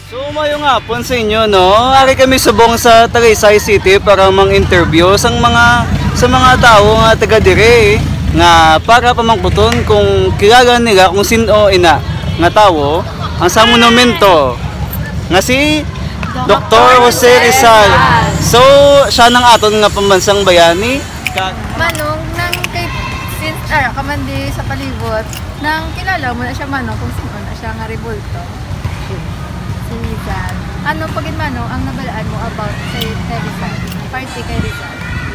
So mayong hapon sa inyo no. Ari kami subong sa Tagaytay City para mang-interview sa mga tao nga taga dire nga para pamangkuton kung kilala nila kung sino ina nga tawo ang sa monumento nga si Dr. Jose Rizal. So siya nang aton nga pambansang bayani. Manong nang kay since kamandi sa palibot nang kilala mo na siya manong kung sino na siya nga Revolto. Si Rizal. Ano pagin manong ang nabalaan mo about kay Rizal? Party kay Rizal.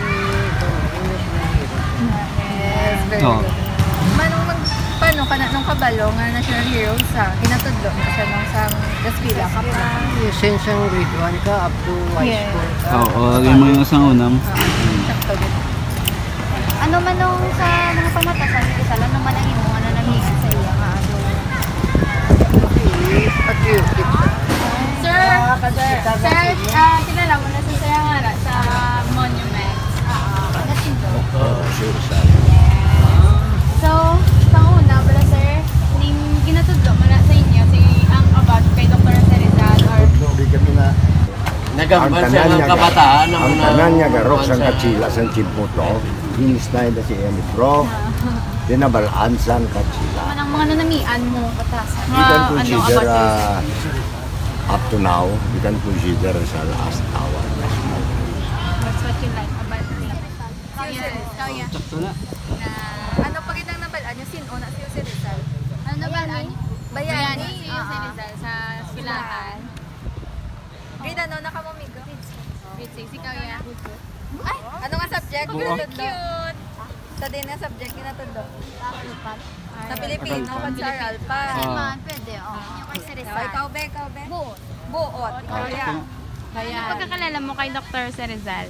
Yes, very good. Manong paano ka na nung kabalo nga national hero sa ginatudlo na siya nung sa Gaspila ka pa? Since ang grade 1 ka up to high school. Oo, lagay mo yung isang unam. Sakto din. Ano man nung sa mga pamatasan ni Rizal, ano man ang imo ano nangigan sa iya nga ano? Patriotic. Sir, kilala mo na sa saya nga sa monument. Natindo. So, panguna pala sir, ning ginatudlo mo na sa inyo si ang about kay Dr. Jose Rizal or Nagambal siya ng kabataan ng ang tanan niya garok sang katsila sang Chimputo, hinisnay na si Emipro, dinabalaan sang katsila. Ang mga nanamian mo katasan. We can consider up to now, we can consider sa last hour. That's what you like about Rizal. Kaya. Ano pag itang nabalaan niyo sino na si Jose Rizal? Ano nabalaan? Bayani. Si Jose Rizal sa Eskwelahan. Grade ano na ka mo, Migo? Grade 6, ikaw ya. Ay, ano nga subject? Ginatudlo. Sa din nga subject ginatudlo. Sa Pilipino, pag-saral pa. Man, pwede. Yung kay Jose Rizal. Ikaw be? Buot. Buot. Ikaw yan. Ano pagkakalala mo kay Dr. Jose Rizal?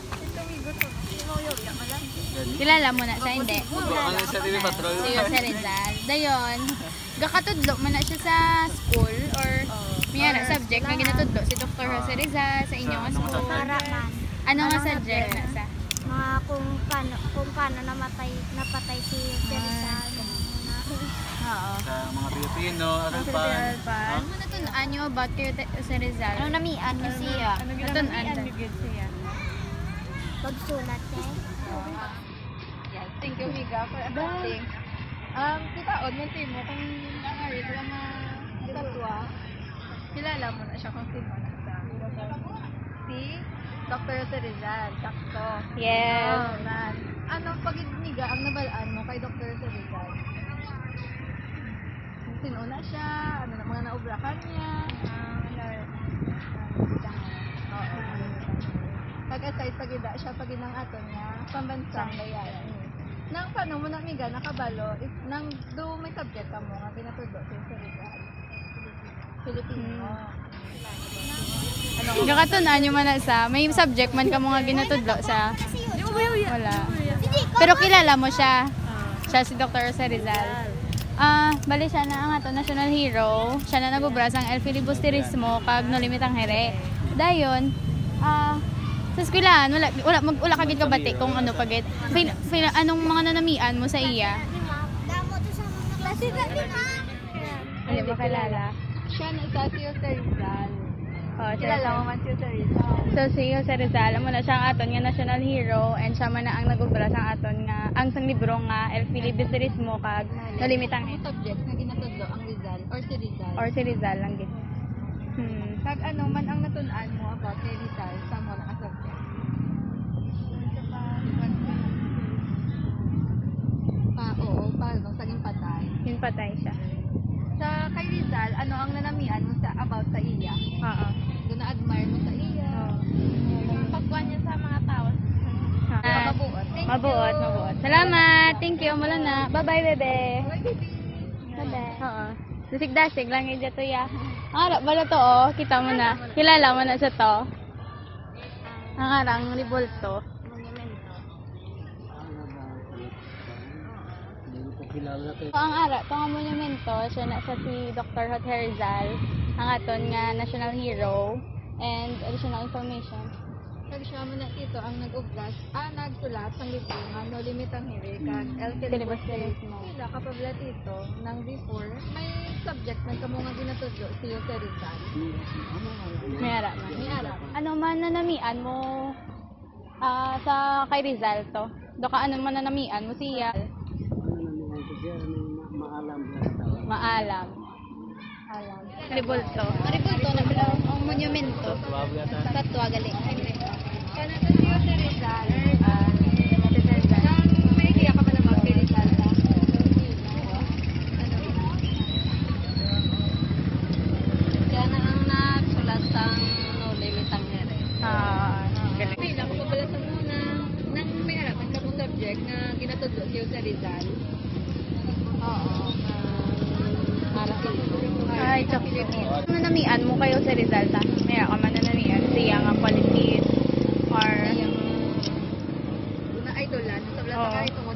Kilala mo na siya, hindi? Si Jose Rizal. Dayon, gakatudlo mo na siya sa school or may na subject nga ginatudlo si Dr. Jose Rizal sa inyong school. Para man. Ano nga subject na sa? Mga kung paano napatay si Jose Rizal. Oo. Sa mga Pilipino, aral pa. Ano natunan niyo about kay Jose Rizal? Ano namian niyo siya? Natunan siya. Pagsulat eh. Thank you, Miga, for accepting. Kita on mo mo kung nangyari ko lang natatwa. Kilala mo na siya kung sino na siya. Si Dr. Jose Rizal, sakto. Yes. Oh, man. Anong pag-Miga ang nabalaan mo kay Dr. Jose Rizal? Sino na siya? Ano na mga naubrakan niya? Pag-aside pag-ida siya pag-inang aton niya, pambansang bayani. Nang paano mo na Miga nakabalo, if nang do may subject ka mo nga pinatudlo sa Rizal. Filipino. Gakatunan niyo man na sa, may subject man ka mga ginatudlo sa, wala. Pero kilala mo siya. Siya si Dr. Jose Rizal. Bali siya na ang ato national hero. Siya na nagubra sang El Filibusterismo kag no limitang here. Dayon, sa eskwelahan, wala kagid kabati kung ano pagit. Anong mga nanamian mo sa iya? Hindi mo kilala. Siya na sa si Jose Rizal. Oh, Kilala mo man si Jose Rizal. So si Jose Rizal, amo na siya ang aton nga national hero and siya man na ang nagubra sa aton nga ang sang libro nga El Filibusterismo kag nalimitang Ang subject na ginatudlo ang Rizal or si Rizal. or si Rizal lang gid. Kag ano man ang natun-an mo about kay Rizal sa mo na subject. Paano saging patay. Yung patay siya. Sa kay Rizal, ano ang nanamian mo sa about sa iya? Oo. Doon na-admire mo sa iya. Pagkuhan niya sa mga tao. Mabuot. Thank you. Mabuot. Salamat. Thank you. Mula na. Bye-bye, bebe. Bye-bye. Oo. Dasig-dasig lang yung dito ya. Ang bala to oh. Kita mo na. Kilala mo na sa to. Ang arang Revolto. Ang ara, ito nga monumento, siya na sa si Dr. Jose Rizal, ang aton nga national hero, and additional information. Kag siya man na dito ang nag-ubras, nagsulat sang libro nga no limit ang hiri kag el Tilibos telebos mo. sila kapabla dito nang before may subject man kamo nga ginatudlo si Jose Rizal. May ara man. May ara. Ano man nanamian mo sa kay Rizal to? Do ka ano man nanamian mo siya? Maalam. Alam. Ribulto. Maribulto na pala ang monumento. Statwa galing. Kana to si Jose Rizal. Nang may kaya ka pa naman kay Rizal. Kaya na ang nagsulat sang no limit ang hiri. Galing. May nakapabala sa muna nang may harapan ka mong subject na ginatudlo si Jose Rizal. Oo. Ay, tsaka. Nanamian mo kayo sa Rizal ta? May ka man nanamian siya nga qualities or Una idolan sa Oo. bala ka ito